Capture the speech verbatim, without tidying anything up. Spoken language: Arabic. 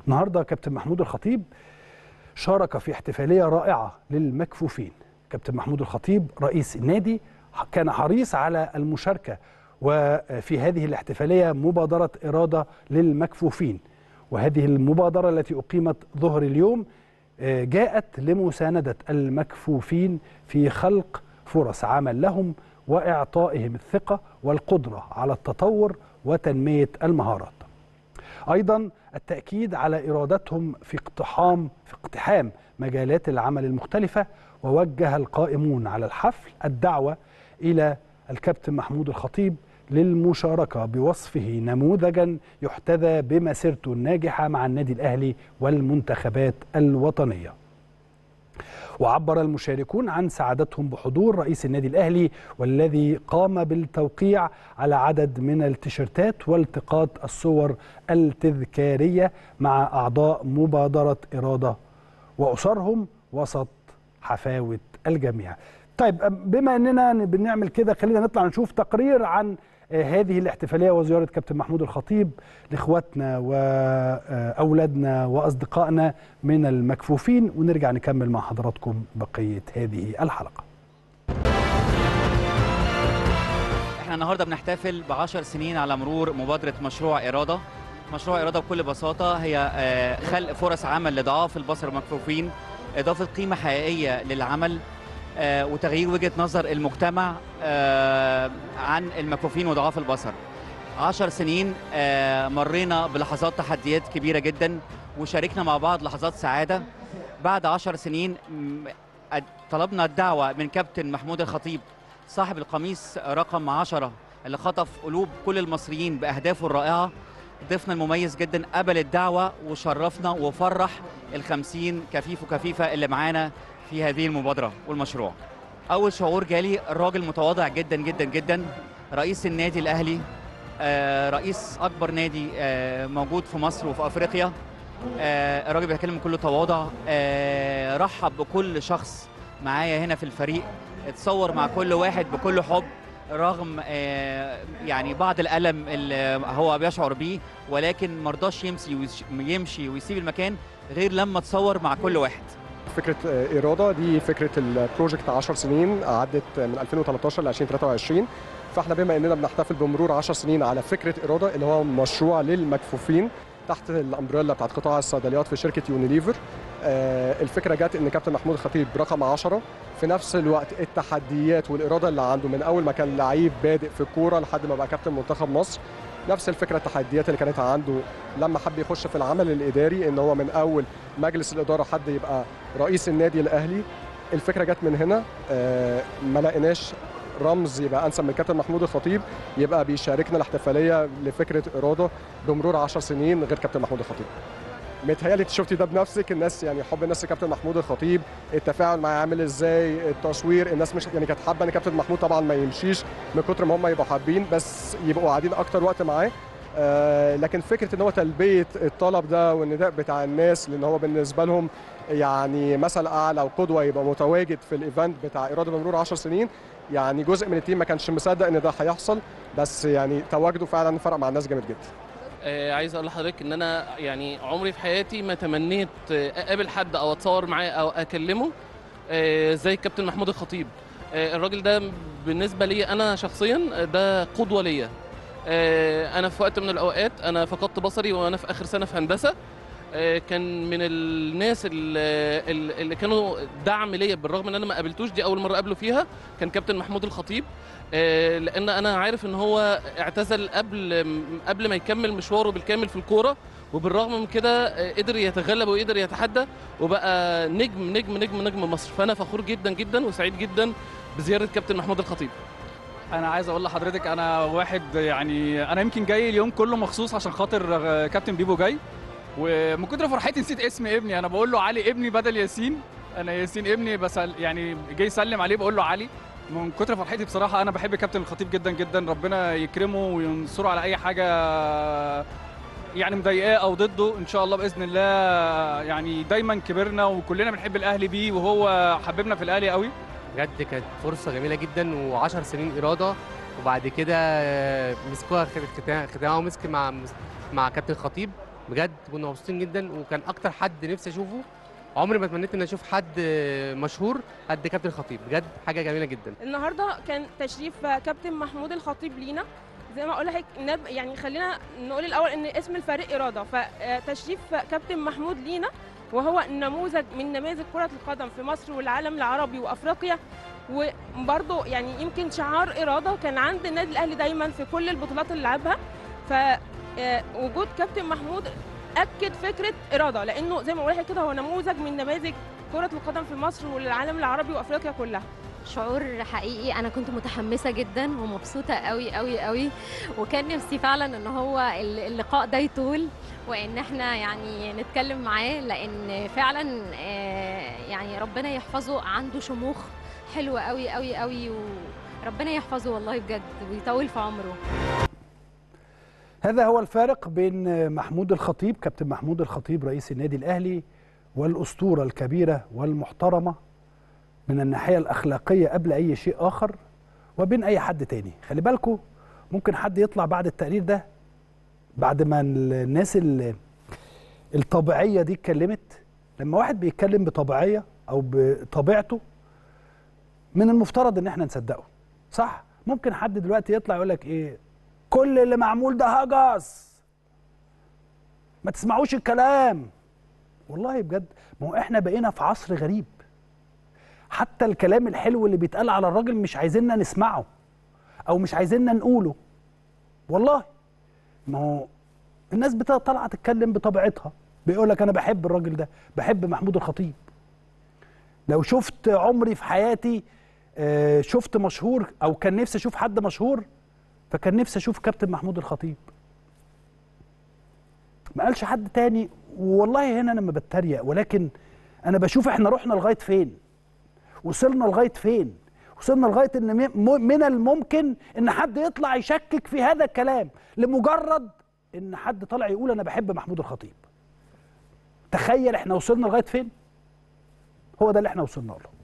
النهارده كابتن محمود الخطيب شارك في احتفاليه رائعه للمكفوفين. كابتن محمود الخطيب رئيس النادي كان حريص على المشاركه وفي هذه الاحتفاليه مبادره اراده للمكفوفين، وهذه المبادره التي اقيمت ظهر اليوم جاءت لمسانده المكفوفين في خلق فرص عمل لهم واعطائهم الثقه والقدره على التطور وتنميه المهارات. أيضا التأكيد على إرادتهم في اقتحام في اقتحام مجالات العمل المختلفة. ووجه القائمون على الحفل الدعوة إلى الكابتن محمود الخطيب للمشاركة بوصفه نموذجا يحتذى بمسيرته الناجحة مع النادي الأهلي والمنتخبات الوطنية. وعبر المشاركون عن سعادتهم بحضور رئيس النادي الأهلي والذي قام بالتوقيع على عدد من التيشيرتات والتقاط الصور التذكارية مع أعضاء مبادرة إرادة وأسرهم وسط حفاوة الجميع. طيب بما أننا بنعمل كده خلينا نطلع نشوف تقرير عن هذه الاحتفالية وزيارة كابتن محمود الخطيب لإخواتنا وأولادنا وأصدقائنا من المكفوفين، ونرجع نكمل مع حضراتكم بقية هذه الحلقة. احنا النهاردة بنحتفل بعشر سنين على مرور مبادرة مشروع إرادة. مشروع إرادة بكل بساطة هي خلق فرص عمل لضعاف البصر المكفوفين، إضافة قيمة حقيقية للعمل آه وتغيير وجهة نظر المجتمع آه عن المكفوفين وضعاف البصر. عشر سنين آه مرينا بلحظات تحديات كبيرة جدا وشاركنا مع بعض لحظات سعادة. بعد عشر سنين طلبنا الدعوة من كابتن محمود الخطيب صاحب القميص رقم عشرة اللي خطف قلوب كل المصريين بأهدافه الرائعة. ضيفنا المميز جدا قبل الدعوة وشرفنا وفرح الخمسين كفيف وكفيفة اللي معانا في هذه المبادرة والمشروع. أول شعور جالي الراجل متواضع جدا جدا جدا، رئيس النادي الأهلي، رئيس أكبر نادي موجود في مصر وفي أفريقيا. الراجل بيتكلم بكل تواضع، رحب بكل شخص معايا هنا في الفريق، اتصور مع كل واحد بكل حب رغم يعني بعض الألم اللي هو بيشعر بيه، ولكن مرضاش يمشي يمشي ويسيب المكان غير لما اتصور مع كل واحد. فكرة إرادة دي فكرة البروجكت عشر سنين عدت من ألفين وثلاثة عشر ل ألفين وثلاثة وعشرين، فاحنا بما اننا بنحتفل بمرور عشر سنين على فكرة إرادة اللي هو مشروع للمكفوفين تحت الامبريلا بتاعت قطاع الصيدليات في شركة يونيليفر. الفكرة جت ان كابتن محمود الخطيب رقم عشرة، في نفس الوقت التحديات والإرادة اللي عنده من اول ما كان لعيب بادئ في الكورة لحد ما بقى كابتن منتخب مصر. نفس الفكرة التحديات اللي كانت عنده لما حب يخش في العمل الإداري، ان هو من اول مجلس الإدارة حد يبقى رئيس النادي الأهلي. الفكرة جت من هنا، ما لقيناش رمز يبقى انسب من كابتن محمود الخطيب يبقى بيشاركنا الاحتفالية لفكرة إرادة بمرور عشر سنين غير كابتن محمود الخطيب. متهيألي انت شفتي ده بنفسك، الناس يعني حب الناس لكابتن محمود الخطيب، التفاعل معاه عامل ازاي، التصوير، الناس مش يعني كانت حابه ان كابتن محمود طبعا ما يمشيش من كتر ما هم يبقوا حابين، بس يبقوا قاعدين اكتر وقت معاه. آه لكن فكره ان هو تلبيه الطلب ده والنداء بتاع الناس، لان هو بالنسبه لهم يعني مثل اعلى وقدوه يبقى متواجد في الايفنت بتاع اراده بمرور عشر سنين. يعني جزء من التيم ما كانش مصدق ان ده هيحصل، بس يعني تواجده فعلا فرق مع الناس جامد جدا. آه عايز اقول لحضرتك ان انا يعني عمري في حياتي ما تمنيت اقابل حد او اتصور معاه او اكلمه آه زي الكابتن محمود الخطيب. آه الراجل ده بالنسبه لي انا شخصيا ده قدوه ليا. آه انا في وقت من الاوقات انا فقدت بصري وانا في اخر سنه في هندسه. آه كان من الناس اللي, اللي كانوا دعم ليا بالرغم ان انا ما قابلتوش، دي اول مره اقابله فيها، كان كابتن محمود الخطيب. لان انا عارف ان هو اعتزل قبل قبل ما يكمل مشواره بالكامل في الكوره، وبالرغم من كده قدر يتغلب وقدر يتحدى وبقى نجم نجم نجم نجم مصر. فانا فخور جدا جدا وسعيد جدا بزياره كابتن محمود الخطيب. انا عايز اقول لحضرتك انا واحد يعني انا يمكن جاي اليوم كله مخصوص عشان خاطر كابتن بيبو جاي، ومن كتر فرحتي نسيت اسم ابني. انا بقول له علي ابني بدل ياسين، انا ياسين ابني بس يعني جاي يسلم عليه بقول له علي. من كتر فرحتي بصراحه انا بحب كابتن الخطيب جدا جدا، ربنا يكرمه وينصره على اي حاجه يعني مضايقاه او ضده ان شاء الله باذن الله. يعني دايما كبرنا وكلنا بنحب الاهلي بيه وهو حببنا في الاهلي قوي. بجد كانت فرصه جميله جدا وعشر سنين اراده، وبعد كده مسكوها ختامها ومسك مع مع كابتن الخطيب. بجد كنا مبسوطين جدا، وكان اكتر حد نفسي اشوفه. عمري ما تمنيت ان اشوف حد مشهور قد كابتن الخطيب، بجد حاجه جميله جدا. النهارده كان تشريف كابتن محمود الخطيب لينا، زي ما اقول لك يعني خلينا نقول الاول ان اسم الفريق اراده، فتشريف كابتن محمود لينا وهو نموذج من نماذج كره القدم في مصر والعالم العربي وافريقيا. وبرضه يعني يمكن شعار اراده كان عند النادي الاهلي دايما في كل البطولات اللي لعبها، فوجود كابتن محمود اكد فكره اراده، لانه زي ما بقول لك كده هو نموذج من نماذج كره القدم في مصر والعالم العربي وافريقيا كلها. شعور حقيقي، انا كنت متحمسه جدا ومبسوطه قوي قوي قوي، وكان نفسي فعلا ان هو اللقاء ده يطول وان احنا يعني نتكلم معاه، لان فعلا يعني ربنا يحفظه، عنده شموخ حلوه قوي قوي قوي، وربنا يحفظه والله بجد ويطول في عمره. هذا هو الفارق بين محمود الخطيب، كابتن محمود الخطيب رئيس النادي الاهلي والاسطوره الكبيره والمحترمه من الناحيه الاخلاقيه قبل اي شيء اخر، وبين اي حد تاني. خلي بالكم ممكن حد يطلع بعد التقرير ده، بعد ما الناس الطبيعيه دي اتكلمت. لما واحد بيتكلم بطبيعيه او بطبيعته من المفترض ان احنا نصدقه، صح؟ ممكن حد دلوقتي يطلع يقول لك ايه، كل اللي معمول ده هجس، ما تسمعوش الكلام. والله بجد، ما هو احنا بقينا في عصر غريب، حتى الكلام الحلو اللي بيتقال على الراجل مش عايزيننا نسمعه او مش عايزيننا نقوله. والله ما هو الناس طالعه تتكلم بطبيعتها، بيقول لك انا بحب الراجل ده، بحب محمود الخطيب. لو شفت عمري في حياتي شفت مشهور او كان نفسي اشوف حد مشهور، فكان نفسي اشوف كابتن محمود الخطيب. ما قالش حد تاني. والله هنا انا ما بتريق، ولكن انا بشوف احنا رحنا لغايه فين، وصلنا لغايه فين. وصلنا لغايه ان من الممكن ان حد يطلع يشكك في هذا الكلام لمجرد ان حد طلع يقول انا بحب محمود الخطيب. تخيل احنا وصلنا لغايه فين. هو ده اللي احنا وصلنا له.